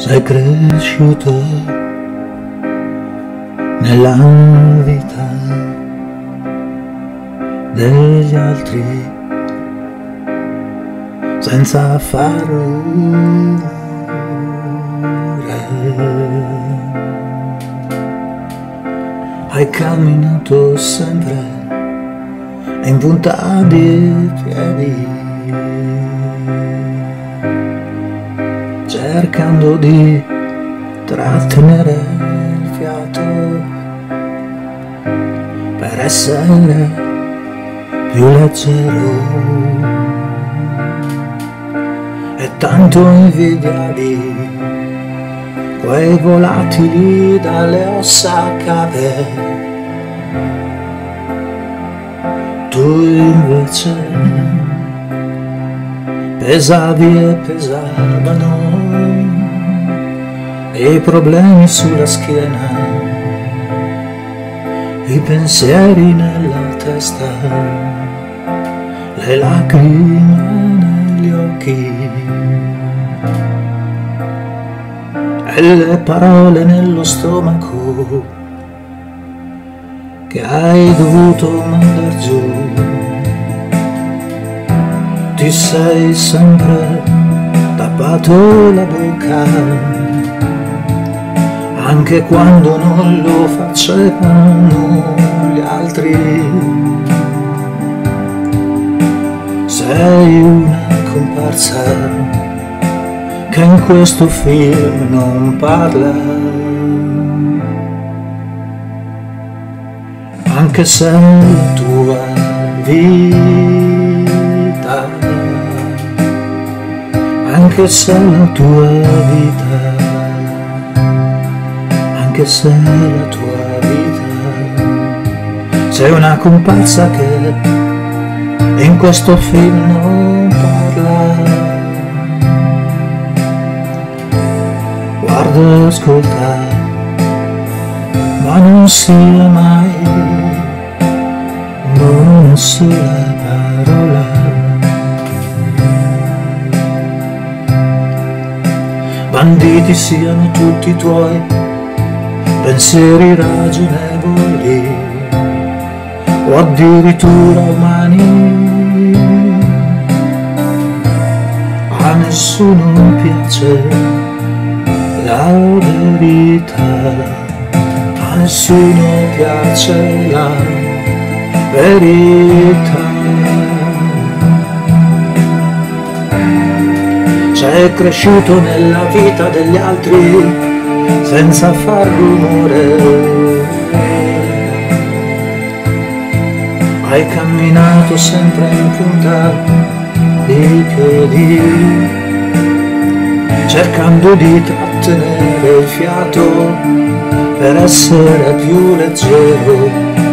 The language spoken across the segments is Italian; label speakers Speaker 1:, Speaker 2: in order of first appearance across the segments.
Speaker 1: Sei cresciuto nella vita degli altri senza far rumore. Hai camminato sempre in punta di piedi, cercando di trattenere il fiato per essere più leggero, e tanto invidiavi quei volatili dalle ossa cave. Tu invece pesavi e pesavano i problemi sulla schiena, i pensieri nella testa, le lacrime negli occhi e le parole nello stomaco che hai dovuto mandar giù. Ti sei sempre tappato la bocca, anche quando non lo facevano gli altri. Sei una comparsa che in questo film non parla, anche se la tua vita, anche se la tua vita, anche se la tua vita, sei una comparsa che in questo film non parla. Guarda e ascolta, ma non sia mai una sola parola. Banditi siano tutti i tuoi pensieri ragionevoli o addirittura umani, a nessuno piace la verità, a nessuno piace la verità. Sei cresciuto nella vita degli altri senza far rumore, hai camminato sempre in punta di piedi, cercando di trattenere il fiato per essere più leggero,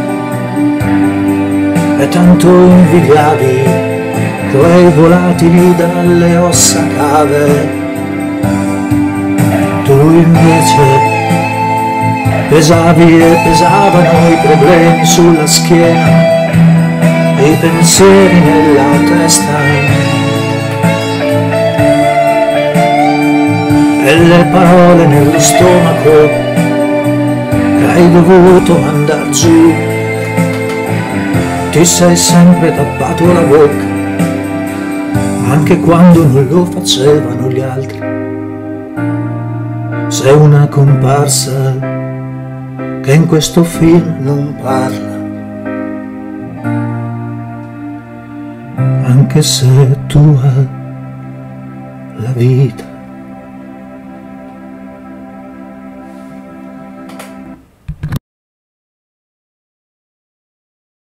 Speaker 1: e tanto invidiavi quei volatili dalle ossa cave. Tu invece pesavi e pesavano i problemi sulla schiena, e i pensieri nella testa, e le parole nello stomaco che hai dovuto mandar giù. Ti sei sempre tappato la bocca, anche quando non lo facevano gli altri. Sei una comparsa che in questo film non parla, anche se è tua la vita.